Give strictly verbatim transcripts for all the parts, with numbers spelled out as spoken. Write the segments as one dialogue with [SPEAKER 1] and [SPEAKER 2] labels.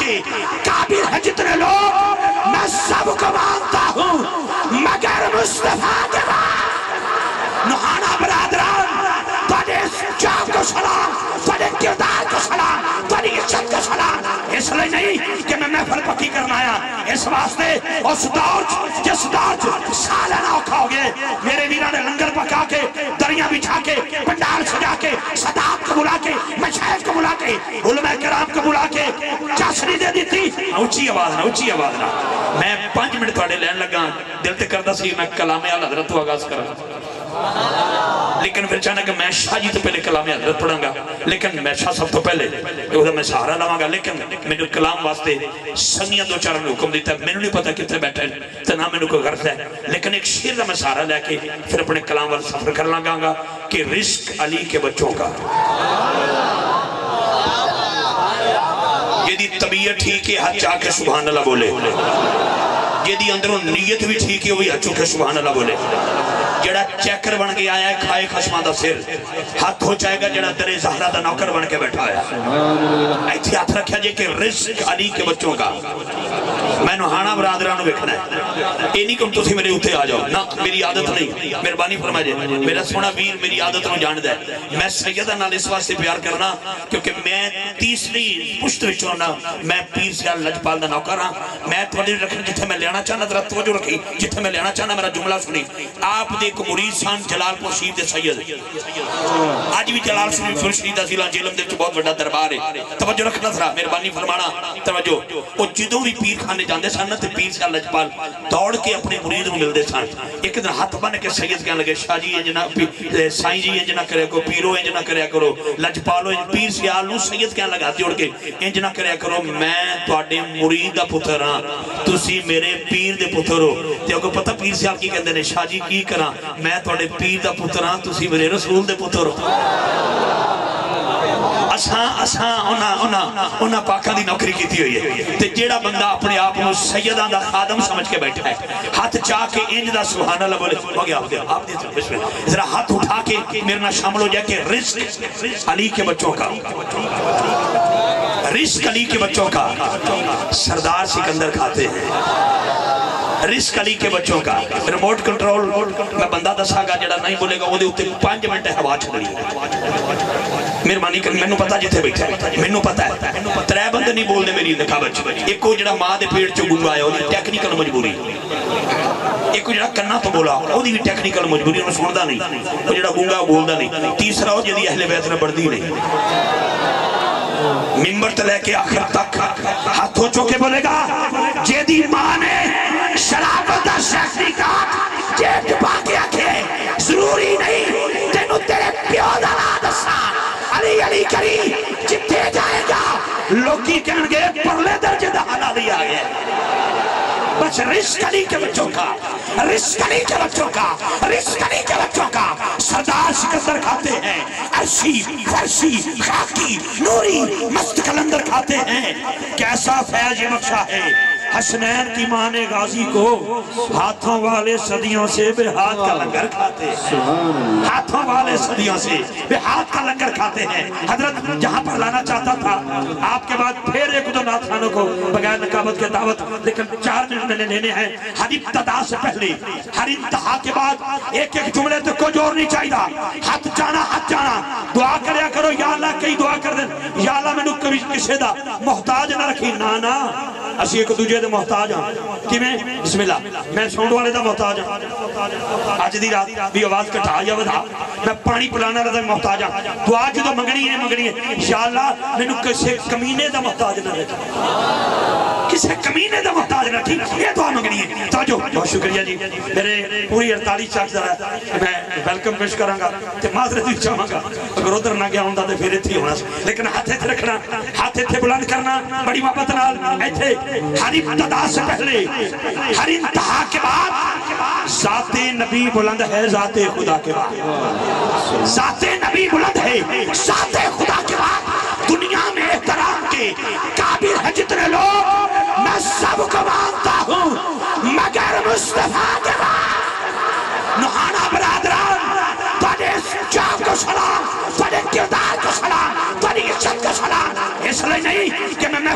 [SPEAKER 1] کے قابل ہیں جتنے لوگ میں سب کو مانتا ہوں مگر مصطفیٰ کے بعد نوحانہ برادران تھوڑے جاب کو سلام تھوڑے کردار کو سلام تھوڑی عزت کو سلام اس لئے نہیں کہ میں محفل پکی کرنا آیا اس واسطے اس دور جس دور سالانہ اوکھا ہو گئے میرے ویرہ نے لنگر پکا کے دریاں بچھا کے پنڈال سجا کے صداقت کو بلا کے مشاہد کو بلا کے علماء کرام کو بلا کے چاسری دے دی تھی اونچی آواز نہ اونچی آواز نہ میں پانچ منٹ تھوڑے لین لگا دل تے کردہ سی میں کلام حضرت کو آغاز کرا لیکن پھر چاہنا کہ میں شاہ جی تو پہلے کلام حضرت پڑھاں گا لیکن میں شاہ سب تو پہلے میں سہارا لواں گا لیکن میں نے کلام واسطے سنگیاں دو چاروں نے حکم دیتا ہے میں نے نہیں پتا کتنے بیٹھا ہے تو نہ میں نے کوئی غرض ہے لیکن ایک شیر میں سہارا لے کے پھر اپنے کلام والے سفر کر لگاں گا کہ رزق علی کے بچوں کا یہ دی طبیعت ٹھیک ہے ہاتھ چاہ کے سبحان اللہ بولے یہ دی اندروں نیت بھی ٹھیک ہے وہی ہاتھ چاہ کے سبحان اللہ بولے جڑا چیکر بن گیا ہے کھائے خشمہ دا سر ہاتھ ہو جائے گا جڑا درے زہرہ دا نوکر بن کے بیٹھا ہے ایتھی ہاتھ رکھا جائے کہ رزق علی کے بچوں کا میں نوحانہ برادرانوں بکھنا ہے اے نہیں کم تو سی میرے ہوتے آ جاؤ نہ میری عادت نہیں مہربانی فرما جائے میرا سونا ویر میری عادت نو جان دے میں سیدہ نال اس واسطے پیار کرنا کیونکہ میں تیسری پشت وچونا میں پیر سیال لجپال دا نوکر ہاں میں توڑی رکھنا جتھے میں لینا چاہنا ذرا توجہ رکھی جتھے میں لینا چاہنا میرا جملہ سنی آپ دے کو مرید سان جلال پور شریف دے سید آج بھی جلال پور شریف دا ضلع جیلم دے بہت بڑا دربار ہے توجہ رکھنا تھا مہربانی فرمانا توجہ او جدوں بھی پیر خانے جاندے سن تے پیر سیال لجپال دوڑ کے اپنے مرید نو ملدے سن ایک دن ہاتھ بن کے سید کہنے لگے شاہ جی انج نہ سائیں جی انج نہ کرے کو پیرو انج نہ کرے کرو لجپالو پیر سیال نو سید کہنے لگا جوڑ کے انج نہ کرے کرو میں تواڈے مرید دا پتر ہاں تسی میرے پیر دے پتر ہو تے اگوں پتہ پیر سیال کی کہندے نے شاہ جی کی کراں میں تواڈے پیر دا پتر ہاں تسی میرے رسول دے پتر ہو اساں اساں اونا اونا اونا پاکاں دی نوکری کیتی ہوئی ہے تے جیڑا بندہ اپنے آپ کو سیداں دا خادم سمجھ کے بیٹھا ہے ہاتھ چاہ کے انج دا سبحان اللہ بولے ہو گیا آپ دے آپ دے بسم اللہ ذرا ہاتھ اٹھا کے میرے نہ شامل ہو جائے کہ رزق علی کے بچوں کا رزق علی کے بچوں کا سردار سکندر کھاتے ہیں رزق علی کے بچوں کا ریموٹ کنٹرول میں بندہ دسا گا جڑا نہیں بولے گا وہ دے اتے پانچ منٹ ہوا چھڑی مہربانی کر میں نو پتا جتھے بیٹھا ہے میں نو پتا ہے ترے بندے نہیں بول دے میری دکھا بچ ایک کو جڑا ماں دے پیڑ چو گنگا ہے وہ ٹیکنیکل مجبوری ایک کو جڑا کنا تو بولا وہ دی بھی ٹیکنیکل مجبوری انہوں سوندہ نہیں وہ جڑا گنگا بولدہ نہیں تیسرا ہو جدی اہل بیت نے بڑھدی نہیں ممبر تلے کے آخر تک ہاتھ ہو چوکے بولے گا جیدی ماں نے شرابت شیخی کا جیب باقی آکھے ضروری نہیں تینو تیرے پیو دانا دسان علی علی کری جتے جائے گا لوگی کہنگے پرلے درجے دا حالا دیا گئے بس رزق علی کے بچوں کا رزق علی کے بچوں کا رزق علی کے بچوں کا سردار سکندر کھاتے ہیں عرشی فرشی خاکی نوری مست کلندر کھاتے ہیں کیسا فیض یہ بخشا ہے حسنین کی ماں نے غازی کو ہاتھوں والے صدیوں سے بے ہاتھ کا لنگر کھاتے ہیں ہاتھوں والے صدیوں سے بے ہاتھ کا لنگر کھاتے ہیں حضرت جہاں پر لانا چاہتا تھا آپ کے بعد پھر ایک دو نات خانوں کو بغیر نقابت کے دعوت لیکن چار منٹ میں نے لینے ہیں ہر ابتدا سے پہلے ہر انتہا کے بعد ایک ایک جملے تو کو جوڑ نہیں چاہیے ہاتھ جانا ہاتھ جانا دعا کریا کرو یا اللہ کئی دعا کر دیں یا اللہ میں نے کبھی کسی دا محتاج نہ رکھی نانا اسی ایک دوجہ دے محتاج ہاں کی میں بسم اللہ میں سونڈ والے دا محتاج ہاں آج دی رات بھی آواز کٹھا یا ودھا میں پانی پلانا رہا دا محتاج ہاں دعا جو دا منگنی ہے منگنی ہے انشاءاللہ میں نے کسے کمینے دا محتاج نہ رہتا کسے کمینے دا محتاج نہ ٹھیک یہ دعا منگنی ہے توجہ بہت شکریہ جی میرے پوری اڑتالیس چاک ذرا میں ویلکم پیش کروں گا تے معذرت بھی چاہوں گا اگر ادھر نہ گیا ہوں تو پھر اتھی ہونا لیکن ہاتھ اتھے رکھنا ہاتھ اتھے بلند کرنا بڑی محبت نال ایتھے ہر ابتدا سے پہلے ہر انتہا کے بعد ذات نبی بلند ہے ذات خدا کے بعد ذات نبی بلند ہے ذات خدا کے بعد دنیا میں احترام کے قابل ہیں جتنے لوگ میں سب کو مانتا ہوں مگر مصطفیٰ کے بعد نوحانہ برادران تھوڑے جاب کو سلام تھوڑے کردار کو سلام تھوڑی عزت کو سلام اس لئے نہیں کہ میں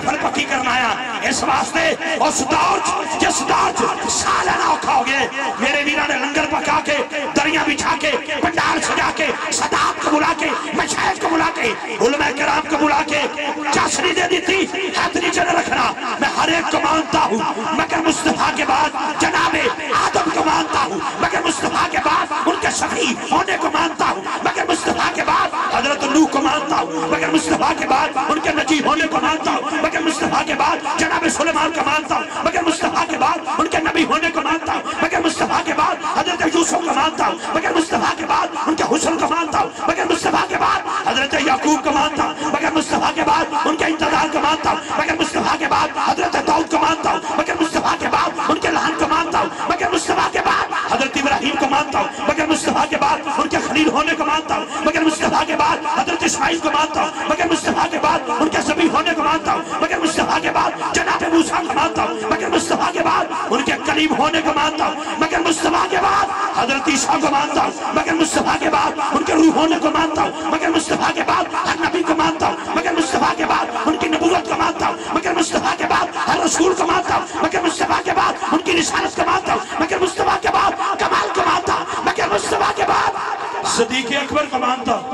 [SPEAKER 1] محفل پکی کرنا آیا اس واسطے اس دور جس دور سالانہ اوکھا ہو گئے میرے ویرہ نے لنگر پکا کے دریاں بچھا کے پنڈال سجا کے صداق کو بلا کے مشاہد کو بلا کے علماء کرام کو بلا کے چاشنی دے دیتی ہاتھ نیچے نہ رکھنا میں ہر ایک کو مانتا ہوں مگر مصطفیٰ کے بعد جناب آدم کو مانتا ہوں مگر مصطفیٰ کے بعد ان کے شفیع ہونے کو مانتا ہوں مگر مصطفیٰ کے بعد حضرت نوح کو مانتا ہوں مگر مصطفیٰ کے بعد ان کے نجی ہونے کو مانتا ہوں مگر مصطفیٰ کے بعد جناب سلیمان کو مانتا ہوں مگر مصطفیٰ کے بعد ان کے نبی ہونے کو مانتا ہوں مگر مصطفیٰ کے بعد حضرت یوسف کو مانتا ہوں مگر مصطفیٰ کے بعد ان کے حسن کو مانتا ہوں مگر مصطفیٰ کے بعد حضرت یعقوب کو مانتا ہوں مگر مصطفیٰ کے بعد ان کے انتظار کو مانتا ہوں مگر مصطفیٰ کے بعد حضرت داؤد کو مانتا ہوں مگر مصطفیٰ کے بعد ان کے لہن کو مانتا ہوں مگر مصطفیٰ کے بعد حضرت ابراہیم کو مانتا ہوں مگر مصطفیٰ کے بعد ان کے خلیل ہونے کو مانتا ہوں مگر مصطفیٰ کے بعد حضرت اسماعیل کو مانتا ہوں مگر مصطفیٰ کے بعد ان کے ذبیح ہونے کو مانتا ہوں مگر مصطفیٰ کے بعد جناب موسیٰ کو مانتا ہوں مگر مصطفیٰ کے بعد ان کے کلیم ہونے کو مانتا ہوں مگر مصطفیٰ کے بعد حضرت عیسیٰ کو مانتا ہوں مگر مصطفیٰ کے بعد ان کے روح ہونے کو مانتا ہوں مگر مصطفیٰ کے بعد ہر نبی کو مانتا ہوں مگر مصطفیٰ کے بعد ان کی نبوت کو مانتا ہوں مگر مصطفیٰ کے بعد ہر رسول کو مانتا ہوں مگر مصطفیٰ کے بعد ان کی رسالت کو مانتا ہوں مگر مصطفیٰ کے بعد کمال کو مانتا ہوں مگر مصطفیٰ کے بعد صدیق اکبر کو مانتا ہوں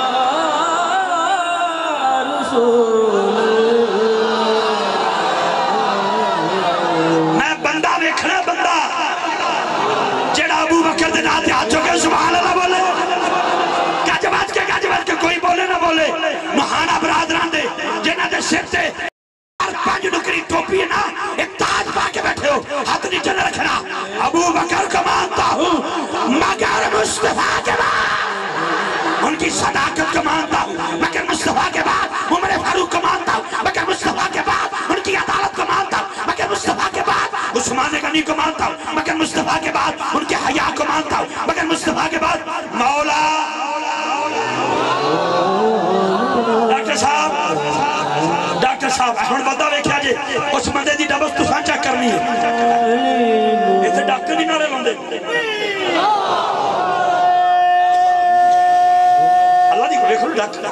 [SPEAKER 1] میں بندہ ویکھنا بندہ جڑا ابو بکر دے ناتے ہاتھ چکے سبحان اللہ بولے گج بج کے گج بج کے کوئی بولے نہ بولے مہانا برادران دے جنہ دے سر تے پانچ نکری ٹوپی ہے نا ایک تاج پا کے بیٹھے ہو ہاتھ نیچے نہ رکھنا ابو بکر کو مانتا ہوں مگر مصطفیٰ کے بعد ان کی صداقت کو مانتا ہوں مگر مصطفیٰ کے بعد عمر فاروق کو مانتا ہوں مگر مصطفیٰ کے بعد ان کی عدالت کو مانتا ہوں مگر مصطفیٰ کے بعد عثمان غنی کو مانتا ہوں مگر مصطفیٰ کے بعد ان کے حیا کو مانتا ہوں مگر مصطفیٰ کے بعد مولا ڈاکٹر صاحب ڈاکٹر صاحب احمد بندہ ویکھیا جے اس بندے دی ڈبس تو سانچا کرنی ہے ایتھے ڈاکٹر نہیں نارے لاندے اللہ دی کو ویکھو ڈاکٹر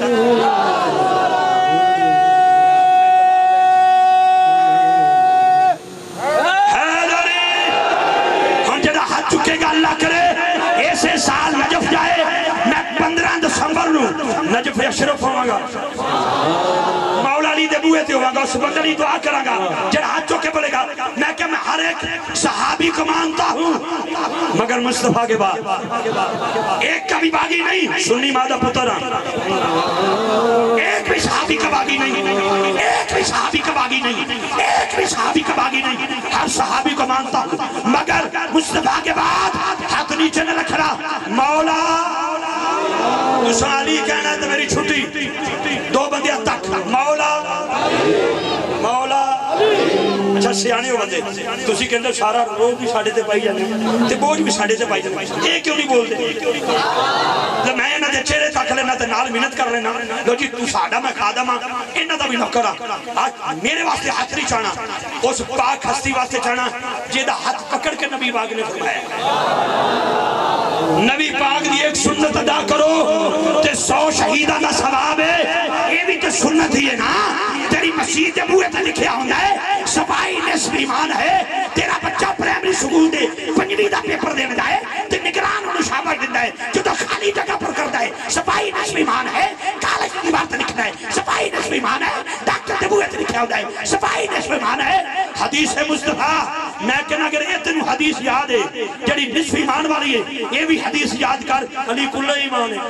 [SPEAKER 1] ہم جڑا ہاتھ چکے گا اللہ کرے ایسے سال نجف جائے میں پندرہ دسمبر نو نجف اشرف ہوں گا مولا علی دے بوئے تے ہوں گا اس بندری دعا کروں گا جڑا ہاتھ چکے بولے گا میں کہ میں ہر ایک صحابی کو مانتا ہوں مگر مصطفیٰ کے بعد ایک کا بھی باغی نہیں سنی مادہ پترہ ایک بھی صحابی کا باغی نہیں ایک بھی صحابی کا باغی نہیں ایک بھی صحابی کا باغی نہیں ہر صحابی کو مانتا ہوں مگر مصطفیٰ کے بعد ہاتھ نیچے نہ رکھ رہا مولا حسین علی کہنا ہے تو میری چھٹی دو بندیاں تک مولا مولا اچھا سیانے ہو بندے تسی کہندے سارا روح بھی ساڑھے تے پائی جانے تے بوجھ بھی ساڑھے تے پائی جانے یہ کیوں نہیں بول دے میں انہاں دے چہرے تک لینا تے نال محنت کر لینا لو جی تو ساڑھا میں خادم ہاں انہاں دا بھی نوکر ہاں میرے واسطے ہاتھ نہیں چاہنا اس پاک ہستی واسطے چاہنا جیدہ ہاتھ پکڑ کے نبی پاک نے فرمایا نبی پاک دی ایک سنت ادا کرو تے سو شہیدہ دا ثواب ہے یہ بھی تو سنت ہی ہے نا تیری مسجد بوئے تے لکھیا ہوندہ ہے سپاہی نصف ایمان ہے تیرا بچہ پرائمری سکول دے پنجویں دا پیپر دینے جائے تے نگران انہوں شابر دیندہ ہے جو تو خالی جگہ پر کردہ ہے سپاہی نصف ایمان ہے کالج کی بات لکھنا ہے سپاہی نصف ایمان ہے ڈاکٹر دے بوئے تے لکھیا ہوندہ ہے سپاہی نصف ایمان ہے حدیث مصطفیٰ میں کہنا اگر یہ تنو حدیث یاد ہے جڑی نصف ایمان والی ہے یہ بھی حدیث یاد کر علی کل ایمان ہے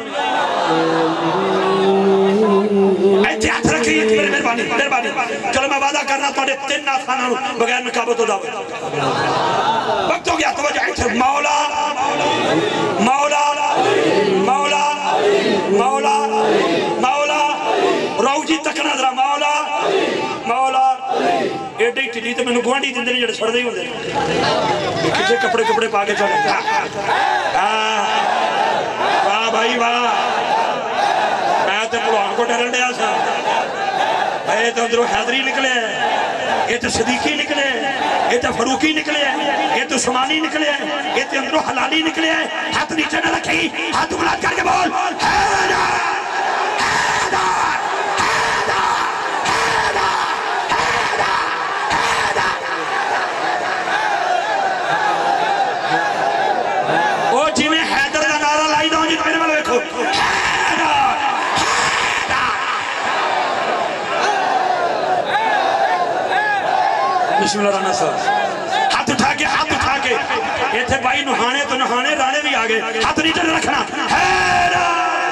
[SPEAKER 1] احتیاط رکھیں میرے مہربانی مہربانی چلو میں وعدہ کرنا توڑے تین ناخانہ بغیر نکابت ہو دعوت وقت ہو گیا توجہ ایتھے مولا مولا مولا مولا مولا رو جی تکنا ذرا مولا مولا ایڈے ہی ٹھلی تو میں نے گوانڈی دن دن جڑے سڑ دے ہی ہوندے کسے کپڑے کپڑے پا کے چلے واہ بھائی واہ میں تو پڑوان کو ڈرن دیا سا یہ تو اندروں حیدری نکلے ہیں یہ تو صدیقی نکلے ہیں یہ تو فروقی نکلے ہیں یہ تو سمانی نکلے ہیں یہ تو اندروں حلالی نکلے ہیں ہاتھ نیچے نہ رکھی ہاتھ بلاد کر کے بول حیدر حیدر حیدر حیدر بسم اللہ الرحمن الرحیم ہاتھ اٹھا کے ہاتھ اٹھا کے ایتھے بھائی نہانے تو نہانے رانے بھی آگے ہاتھ نیچے رکھنا حیدر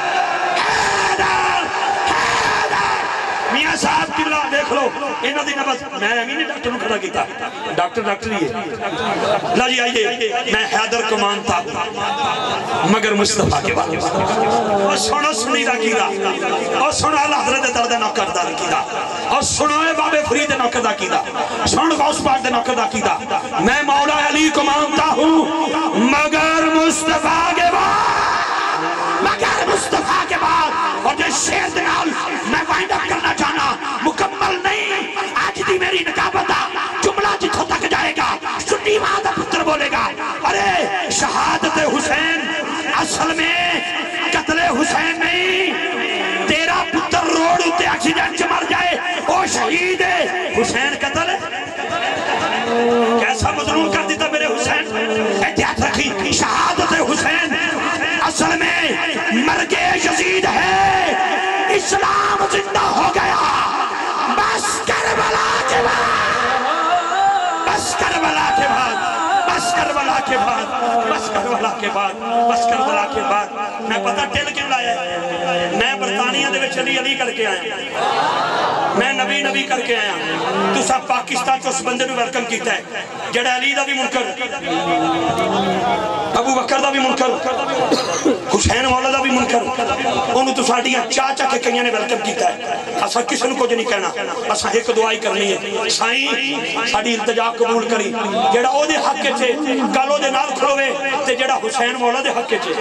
[SPEAKER 1] حیدر حیدر میاں صاحب قبلہ دیکھ لو انہوں دی نبض میں امین ڈاکٹر نو کھڑا کیتا ڈاکٹر ڈاکٹر ہی ہے لا جی آئیے میں حیدر کو مانتا مگر مصطفیٰ کے بعد اور سنو سنی دا کیدا اور سنو اللہ حضرت درد نوکر دا کیدا اور سنو باب فرید نوکر دا کیدا سنو غوث پاک دے نوکر دا کیدا میں مولا علی کو مانتا ہوں مگر مصطفیٰ کے بعد مگر مصطفیٰ کے بعد اور جس شیر دنال میں وائنڈ اپ کرنا چاہنا مکمل نہیں آج دی میری نکابتا جملہ جتھوں تک جائے گا سنی مادہ پتر بولے گا ارے شہادت حسین اصل میں قتل حسین نہیں تیرا پتر روڈ ہوتے ایکسیڈنٹ سے مر جائے وہ شہید ہے حسین قتل کیسا مظلوم کر دیتا میرے حسین احتیاط رکھی شہادت حسین اصل میں مرگ یزید ہے اسلام زندہ ہو گیا بس کربلا کے بعد بس کربلا کے بعد بس کربلا کے بعد بس کربلا کے بعد بس کربلا کے بعد میں پتہ ٹل کیوں لایا ہے میں برطانیہ دے وچ علی علی کر کے آیا میں نبی نبی کر کے آیا تو سب پاکستان تو اس بندے نے ویلکم کیتا ہے جڑا علی دا بھی منکر ابو بکر دا بھی منکر حسین مولا دا بھی منکر انہوں تو ساڑیاں چاچا کے کئیاں نے ویلکم کیتا ہے اسا کسی نے کچھ نہیں کہنا اسا ایک دعائی کرنی ہے سائیں ساڑی التجا قبول کری جڑا او دے حق کے چھے کالو دے نال کھلوے تے جڑا حسین مولا دے حق کے چھے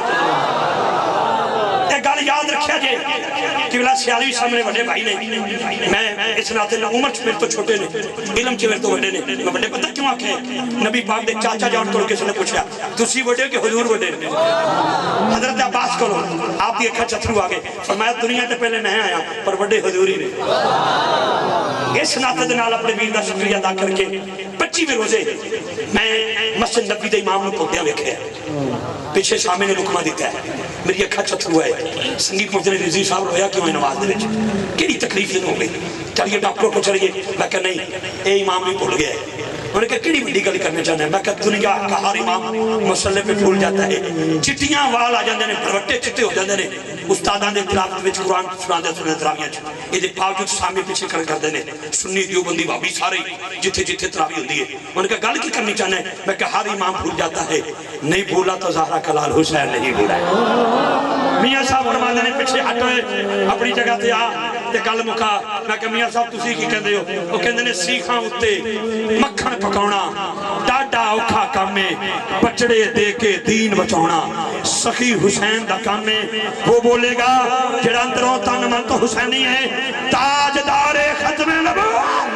[SPEAKER 1] ایک گال یاد رکھیا جے کہ بلا سیالوی سامنے بڑے بھائی نے میں اس ناتے اللہ عمر چھپیر تو چھوٹے نے علم چھپیر تو بڑے نے میں بڑے پتہ کیوں آکھے نبی پاک دے چاچا جان توڑ کے سنے پوچھا تسی بڑے کہ حضور بڑے حضرت عباس کرو آپ دی اکھا چترو آگے فرمایا دنیا تے پہلے نہیں آیا پر بڑے حضوری نے اس ناتے دنال اپنے ویر دا شکریہ ادا کر کے پچی میں روزے میں مسجد نبی دے امام نے پوٹیاں لکھے پیچھے سامنے نے لکمہ دیتا ہے میری اکھا چھترو ہے سنگیت مجھنے رضی صاحب رویا کیوں ہے نماز دے وچ کیڑی تکلیف ہو گئی چلیے ڈاکٹر کو چلیے میں کہا نہیں اے امام بھی بھول گیا ہے انہوں نے کہا کیڑی بڑی گل کرنے چاہنا ہے میں کہا دنیا کا ہر امام مسئلے پہ بھول جاتا ہے چٹیاں وال آ جاندے نے پروٹے چٹے ہو جاندے نے استادان دے تلاوت وچ قرآن سناندے سننے تراویاں چ یہ باوجود سامنے پیچھے کر کردے نے سنی دیوبندی بھابی سارے جتھے جتھے تراوی ہوندی ہے انہوں نے کہا گل کی کرنی چاہنا ہے میں کہا ہر امام بھول جاتا ہے نہیں بھولا تو زہرا کلال حسین نہیں بھولا ہے میاں صاحب فرماندے نے پیچھے ہٹوئے اپنی جگہ تے آ تے گل مکا میں کہ میاں صاحب تسی کی کہندے ہو وہ کہندے نے سیکھاں اُتے مکھن پکاؤنا ڈاڈا اوکھا کام میں بچڑے دے کے دین بچاؤنا سخی حسین دا کام میں وہ بولے گا جڑا اندروں تن من تو حسینی ہے تاجدار ختم نبوت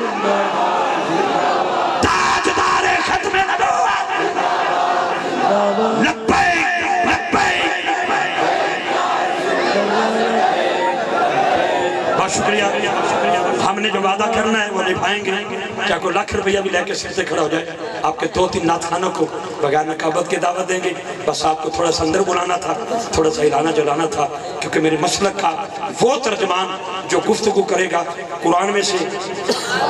[SPEAKER 1] تاجدار ختم نبوت لبیک لبیک بہت شکریہ ہم نے جو وعدہ کرنا ہے وہ نبھائیں گے کیا کوئی لاکھ روپیہ بھی لے کے سر سے کھڑا ہو جائے آپ کے دو تین ناتھانوں کو بغیر نقابت کے دعوت دیں گے بس آپ کو تھوڑا سا اندر بلانا تھا تھوڑا سا ہلانا جلانا تھا کیونکہ میرے مسلک کا وہ ترجمان جو گفتگو کرے گا قرآن میں سے